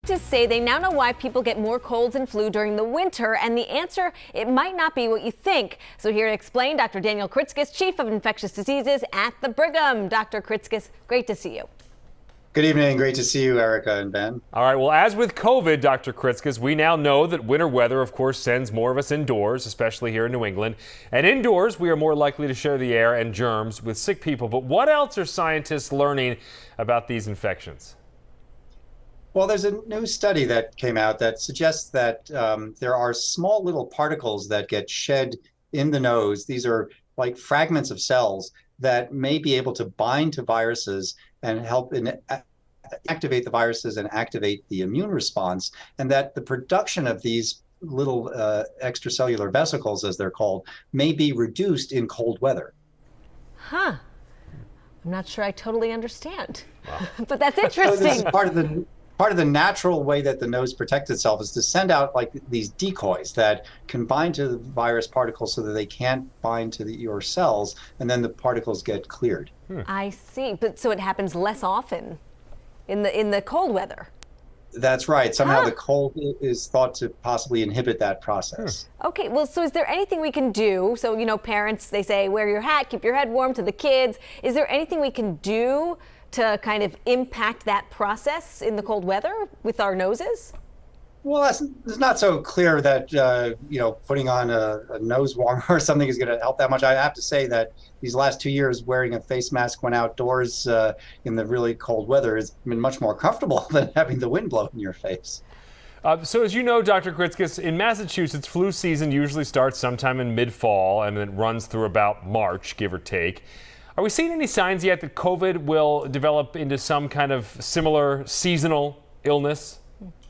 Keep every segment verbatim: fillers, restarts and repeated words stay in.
Scientists say they now know why people get more colds and flu during the winter, and the answer, it might not be what you think. So here to explain, Doctor Daniel Kuritzkes, Chief of Infectious Diseases at the Brigham. Doctor Kuritzkes, great to see you. Good evening. Great to see you, Erica and Ben. All right. Well, as with COVID, Doctor Kuritzkes, we now know that winter weather, of course, sends more of us indoors, especially here in New England. And indoors, we are more likely to share the air and germs with sick people. But what else are scientists learning about these infections? Well, there's a new study that came out that suggests that um, there are small little particles that get shed in the nose. These are like fragments of cells that may be able to bind to viruses and help in, uh, activate the viruses and activate the immune response, and that the production of these little uh, extracellular vesicles, as they're called, may be reduced in cold weather. Huh. I'm not sure I totally understand, wow. But that's interesting. So this is part of the Part of the natural way that the nose protects itself is to send out like these decoys that can bind to the virus particles so that they can't bind to the, your cells, and then the particles get cleared. Hmm. I see, but so it happens less often in the in the cold weather. That's right. Somehow ah. the cold is thought to possibly inhibit that process. Hmm. Okay, well, so is there anything we can do? So, you know, parents, they say, wear your hat, keep your head warm to the kids. Is there anything we can do to kind of impact that process in the cold weather with our noses? Well, that's, it's not so clear that, uh, you know, putting on a, a nose warmer or something is going to help that much. I have to say that these last two years, wearing a face mask when outdoors uh, in the really cold weather has been much more comfortable than having the wind blow in your face. Uh, so as you know, Doctor Kuritzkes, in Massachusetts, flu season usually starts sometime in mid-fall and it runs through about March, give or take. Are we seeing any signs yet that COVID will develop into some kind of similar seasonal illness?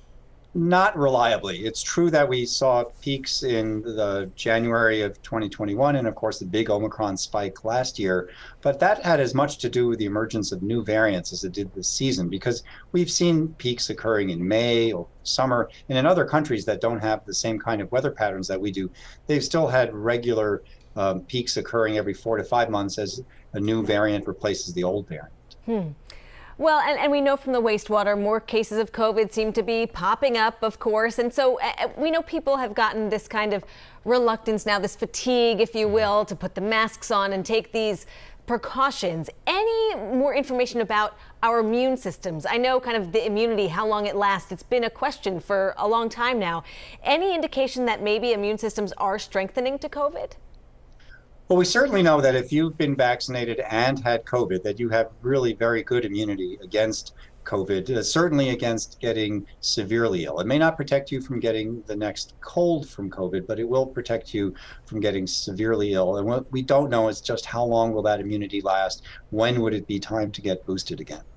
Not reliably. It's true that we saw peaks in the January of twenty twenty-one and, of course, the big Omicron spike last year. But that had as much to do with the emergence of new variants as it did this season, because we've seen peaks occurring in May or summer. And in other countries that don't have the same kind of weather patterns that we do, they've still had regular um, peaks occurring every four to five months as a new variant replaces the old variant. Hmm. Well, and, and we know from the wastewater, more cases of COVID seem to be popping up, of course. And so uh, we know people have gotten this kind of reluctance now, this fatigue, if you will, to put the masks on and take these precautions. Any more information about our immune systems? I know kind of the immunity, how long it lasts. It's been a question for a long time now. Any indication that maybe immune systems are strengthening to COVID? Well, we certainly know that if you've been vaccinated and had COVID, that you have really very good immunity against COVID, uh, certainly against getting severely ill. It may not protect you from getting the next cold from COVID, but it will protect you from getting severely ill. And what we don't know is just how long will that immunity last? When would it be time to get boosted again?